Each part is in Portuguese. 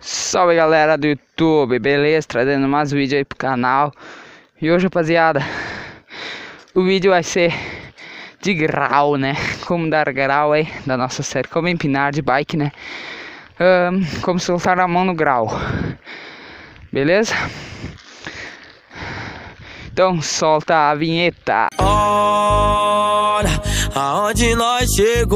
Salve galera do YouTube, beleza? Trazendo mais vídeo aí pro canal. E hoje, rapaziada, o vídeo vai ser de grau, né? Como dar grau aí da nossa série, como empinar de bike, né? Como soltar a mão no grau, beleza? Então solta a vinheta. Olha aonde nós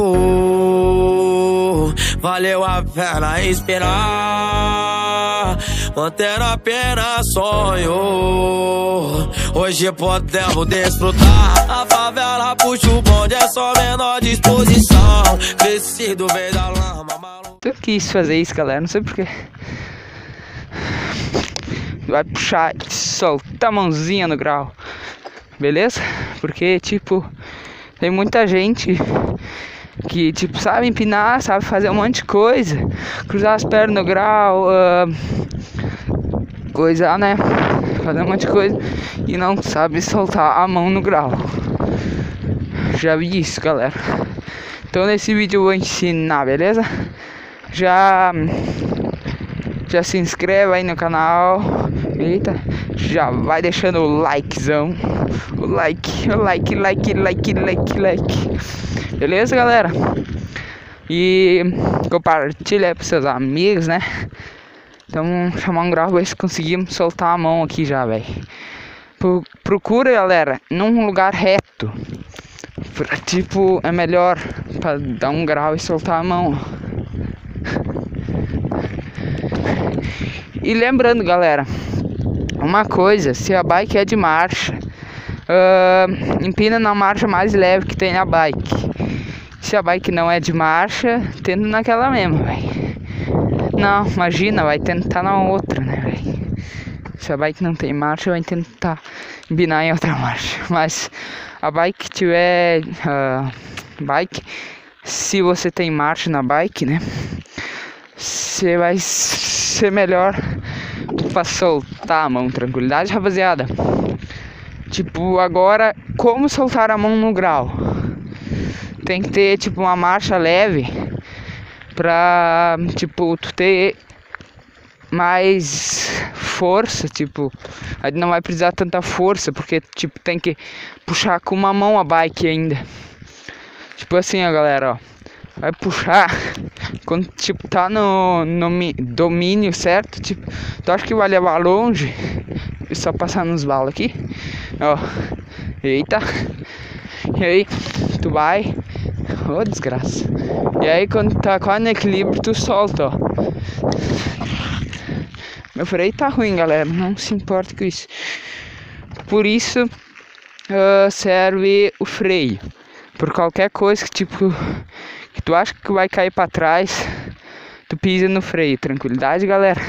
chegou, valeu a pena esperar, mantendo apenas sonho. Hoje podemos desfrutar, a favela puxa o bonde, é só menor disposição, crescido veio da lama, maluco. Eu quis fazer isso, galera, não sei porquê. Vai puxar e soltar a mãozinha no grau, beleza? Porque, tipo, tem muita gente que, tipo, sabe empinar, sabe fazer um monte de coisa, cruzar as pernas no grau, coisar, né? Fazer um monte de coisa e não sabe soltar a mão no grau. Já vi isso, galera. Então nesse vídeo eu vou ensinar, beleza? Já se inscreve aí no canal. Eita, já vai deixando o likezão. O like. Beleza, galera? E compartilha aí pros seus amigos, né? Então vamos chamar um grau, ver se conseguimos soltar a mão aqui já, velho. Procura, galera, num lugar reto. Tipo, é melhor pra dar um grau e soltar a mão. E lembrando, galera, uma coisa, se a bike é de marcha, empina na marcha mais leve que tem na bike. Se a bike não é de marcha, tenta naquela mesma, velho. Não, imagina, vai tentar na outra, né, velho? Se a bike não tem marcha, vai tentar empinar em outra marcha. Mas a bike tiver se você tem marcha na bike, né, você vai ser melhor pra soltar a mão. Tranquilidade, rapaziada. Tipo, agora, como soltar a mão no grau? Tem que ter, tipo, uma marcha leve pra, tipo, tu ter mais força, tipo, aí não vai precisar tanta força, porque, tipo, tem que puxar com uma mão a bike ainda. Tipo assim, ó, galera, ó. Vai puxar quando, tipo, tá no domínio certo, tipo, tu acha que vai levar longe? É só passar nos balos aqui, ó, eita, e aí, tu vai, ô desgraça, e aí quando tá quase no equilíbrio, tu solta, ó. Meu freio tá ruim, galera, não se importa com isso. Por isso, serve o freio. Por qualquer coisa que, tipo, que tu acha que vai cair pra trás, tu pisa no freio. Tranquilidade, galera?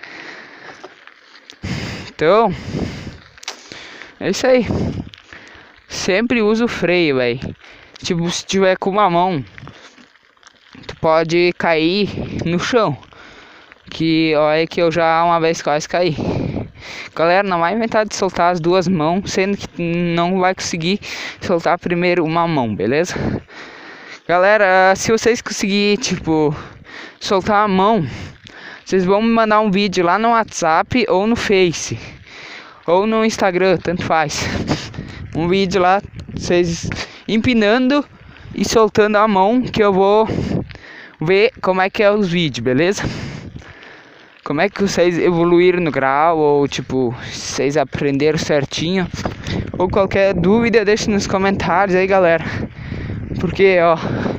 Então, é isso aí. Sempre usa o freio, velho. Tipo, se tiver com uma mão, tu pode cair no chão. Que olha que eu já uma vez quase caí. Galera, não vai inventar de soltar as duas mãos, sendo que não vai conseguir soltar primeiro uma mão, beleza? Galera, se vocês conseguirem, tipo, soltar a mão, vocês vão me mandar um vídeo lá no WhatsApp ou no Face ou no Instagram, tanto faz. Um vídeo lá, vocês empinando e soltando a mão, que eu vou ver como é que é os vídeos, beleza? Como é que vocês evoluíram no grau, ou tipo, vocês aprenderam certinho, ou qualquer dúvida deixe nos comentários aí, galera. Porque, ó,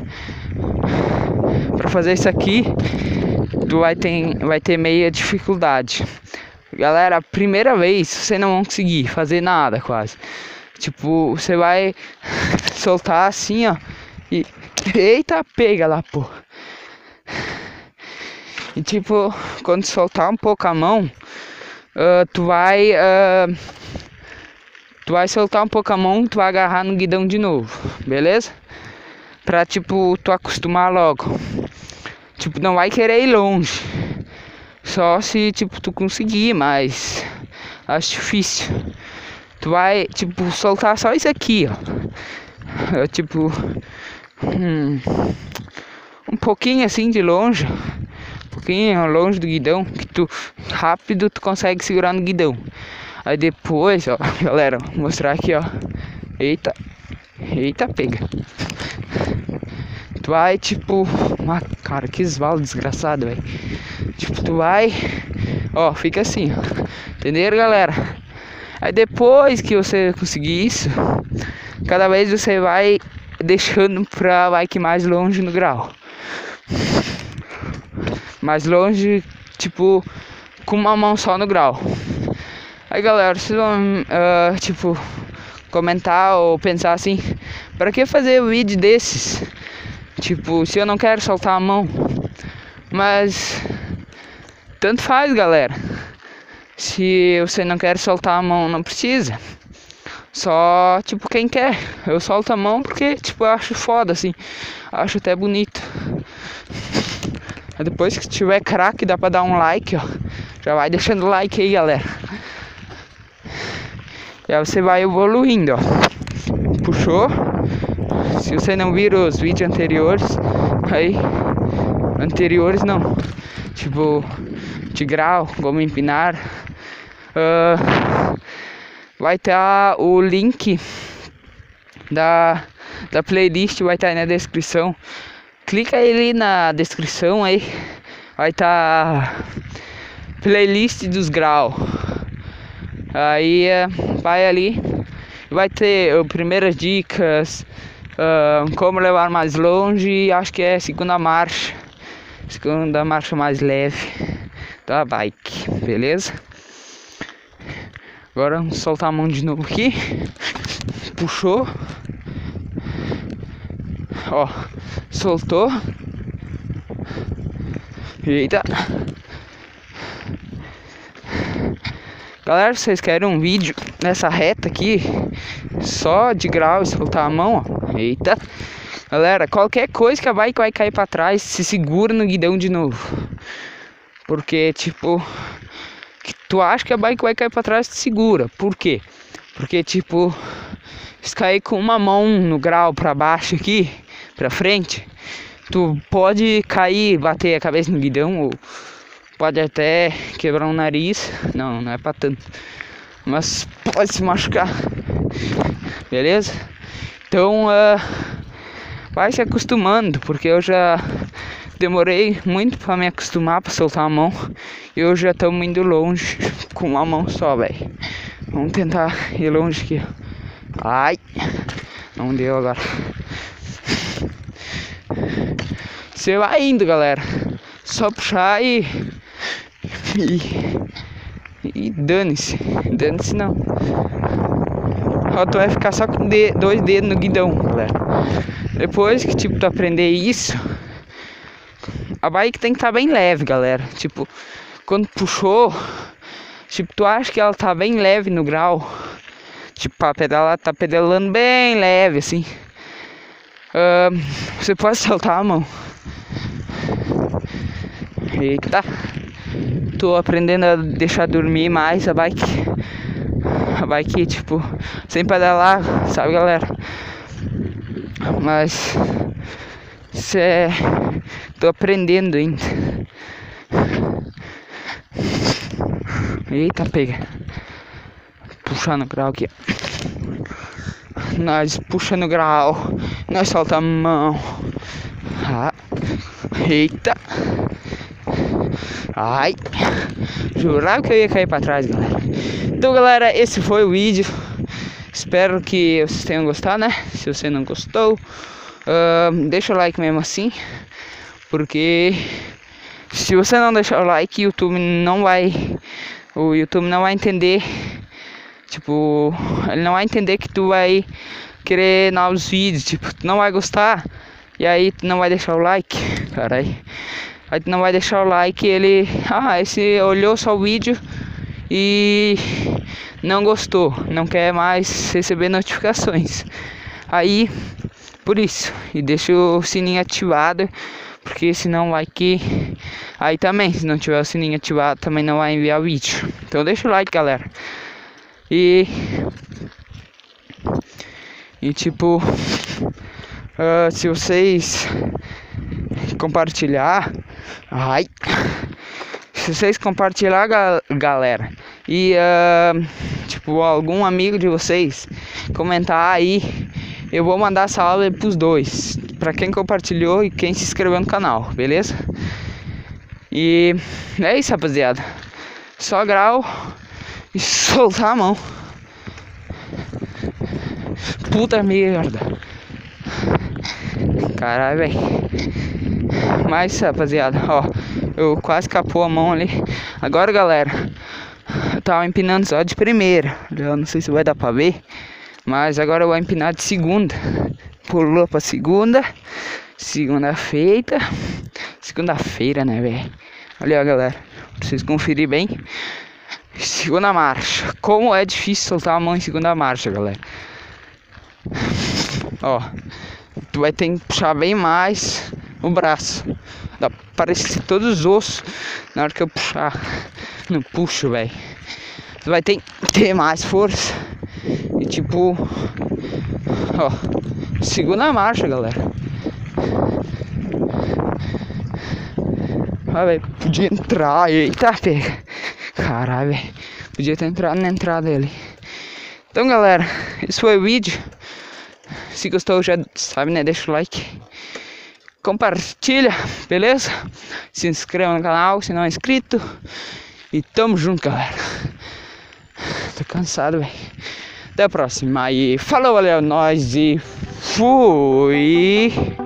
pra fazer isso aqui, tu vai ter meia dificuldade. Galera, a primeira vez você não vai conseguir fazer nada quase. Tipo, você vai soltar assim, ó, e eita, pega lá, pô. E tipo, quando soltar um pouco a mão, tu vai soltar um pouco a mão, tu vai agarrar no guidão de novo, beleza? Pra, tipo, tu acostumar logo. Tipo, não vai querer ir longe. Só se, tipo, tu conseguir, mas acho difícil. Tu vai, tipo, soltar só isso aqui, ó. Tipo, um pouquinho assim de longe. pouquinho longe do guidão, que tu rápido tu consegue segurar no guidão. Aí depois, ó, galera, vou mostrar aqui, ó. Eita, pega. Tu vai, tipo, cara, que esvalo desgraçado, velho. Tipo, tu vai, ó, fica assim, ó. Entenderam, galera? Aí depois que você conseguir isso, cada vez você vai deixando pra bike mais longe no grau. Mais longe, tipo, com uma mão só no grau. Aí, galera, vocês vão, tipo, comentar ou pensar assim, pra que fazer um vídeo desses? Tipo, se eu não quero soltar a mão. Mas tanto faz, galera. Se você não quer soltar a mão, não precisa. Só, tipo, quem quer. Eu solto a mão porque, tipo, eu acho foda, assim. Acho até bonito. Aí depois que tiver craque, dá pra dar um like, ó. Já vai deixando o like aí, galera. E aí você vai evoluindo, ó. Puxou. Se você não viu os vídeos anteriores, aí... Anteriores não. Tipo, de grau, como empinar. Vai estar o link da playlist, vai estar aí na descrição. Clica ali na descrição aí. Vai estar playlist dos graus. Aí vai ali. Vai ter primeiras dicas, como levar mais longe. Acho que é segunda marcha mais leve da bike, beleza? Agora vamos soltar a mão de novo aqui. Puxou. Ó, soltou. Eita. Galera, vocês querem um vídeo nessa reta aqui, só de grau e soltar a mão, ó. Eita. Galera, qualquer coisa que a bike vai cair pra trás, se segura no guidão de novo. Porque, tipo, que tu acha que a bike vai cair pra trás, te segura. Por quê? Porque, tipo, se cair com uma mão no grau pra baixo aqui, pra frente, tu pode cair, bater a cabeça no guidão, ou pode até quebrar um nariz. Não é pra tanto, mas pode se machucar. Beleza? Então, vai se acostumando, porque eu já demorei muito pra me acostumar, pra soltar a mão. E eu já estamos indo longe com uma mão só, velho. Vamos tentar ir longe aqui. Ai, não deu agora. Você vai indo, galera. Só puxar e dane-se. Dane-se não. Ó, tu vai ficar só com dois dedos no guidão, galera. Depois que, tipo, tu aprender isso, a bike tem que estar bem leve, galera. Tipo, quando puxou, tipo, tu acha que ela tá bem leve no grau. Tipo, pra pedalar, tá pedalando bem leve, assim. Você pode soltar a mão. Eita. Tô aprendendo a deixar dormir mais a bike. A bike, tipo, sem pedalar, sabe, galera? Mas tô aprendendo ainda. Eita, pega. Puxar no grau aqui. Nós puxa no grau. Nós solta a mão. Eita. Ai. Jurava que eu ia cair pra trás, galera. Então, galera, esse foi o vídeo. Espero que vocês tenham gostado, né? Se você não gostou, deixa o like mesmo assim. Porque se você não deixar o like, o YouTube não vai entender. Tipo, ele não vai entender que tu vai querer novos vídeos. Tipo, tu não vai gostar. E aí tu não vai deixar o like. Carai. Aí tu não vai deixar o like, ele... esse olhou só o vídeo e não gostou, não quer mais receber notificações. Aí, por isso, e deixa o sininho ativado, porque senão vai que... Aí também, se não tiver o sininho ativado, também não vai enviar o vídeo. Então deixa o like, galera. E tipo, se vocês compartilhar, ai, Se vocês compartilhar, galera, e tipo, algum amigo de vocês comentar aí, eu vou mandar essa aula pros dois, pra quem compartilhou e quem se inscreveu no canal, beleza? E é isso, rapaziada. Só grau e soltar a mão. Puta merda. Caralho, velho. Mas, rapaziada, ó, eu quase capou a mão ali. Agora, galera, eu tava empinando só de primeira. Eu não sei se vai dar pra ver, mas agora eu vou empinar de segunda. Pulou pra segunda. Segunda-feira, né, velho? Olha aí, galera, pra vocês conferirem bem. Segunda marcha. Como é difícil soltar a mão em segunda marcha, galera. Ó, tu vai ter que puxar bem mais o braço. Dá pra aparecer todos os ossos na hora que eu puxar. Não puxo, velho. Tu vai ter que ter mais força. E tipo, ó, segunda marcha, galera. Ah, velho, podia entrar. Eita, pega. Caralho, velho. Podia ter entrado na entrada ali. Então, galera, esse foi o vídeo. Se gostou, já sabe, né? Deixa o like. Compartilha, beleza? Se inscreva no canal se não é inscrito. E tamo junto, galera. Tô cansado, velho. Até a próxima. E falou, valeu, nós e fui.